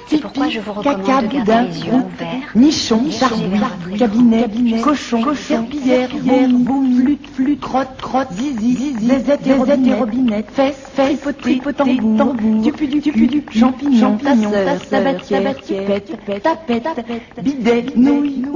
C'est pourquoi je vous recommande de garder les yeux ouverts. Nichon, tarbouille, cabinet, cochon, serpillière, vomi, flûte, crotte, zizi, zézette et robinette, fesses, tripotant, tambour, du cul, champignon, tasseur, tabatière, tapette, bidet, nouille.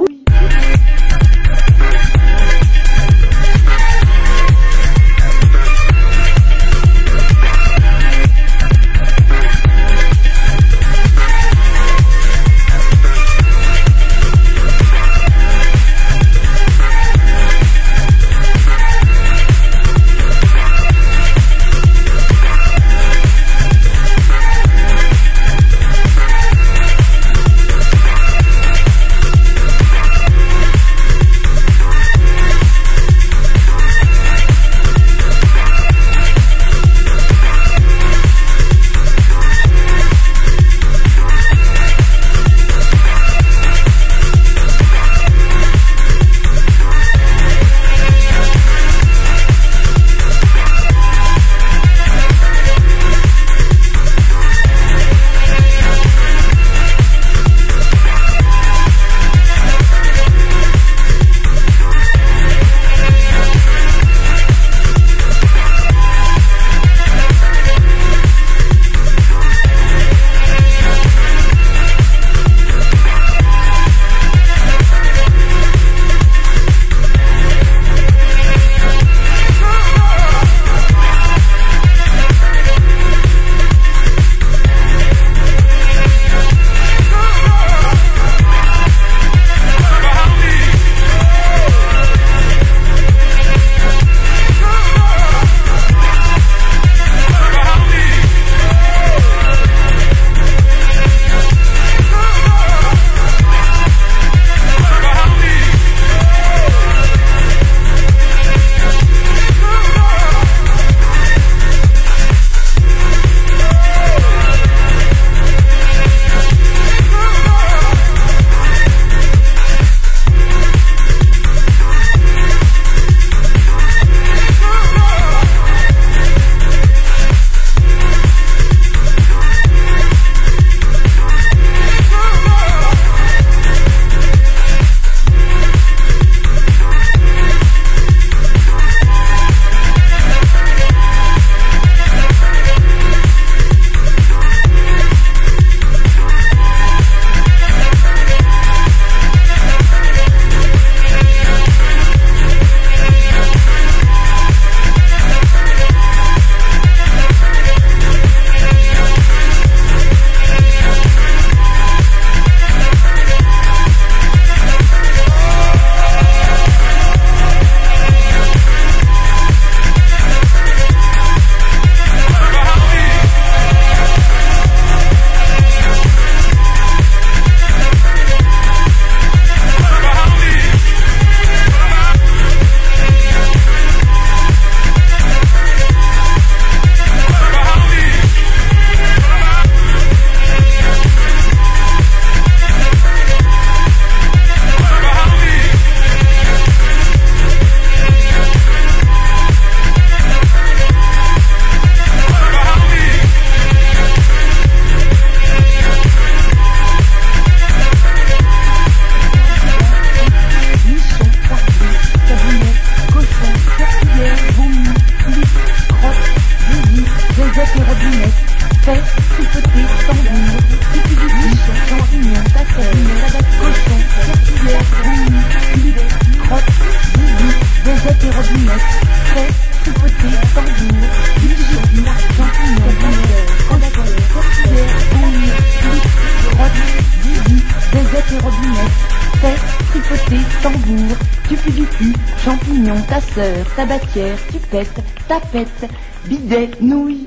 tambour, tu pues du cul, champignon, tasseur, tabatière, tupette, tapette, bidet, nouille,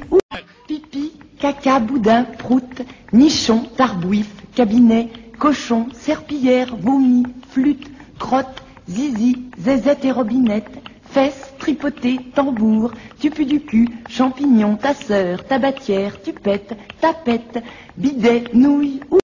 pipi, caca, boudin, prout, nichon, tarbouif, cabinet, cochon, serpillière, vomi, flûte, crotte, zizi, zézette et robinette, fesses, tripoté, tambour, tu pues du cul, champignon, tasseur, tabatière, tupette, tapette, bidet, nouille,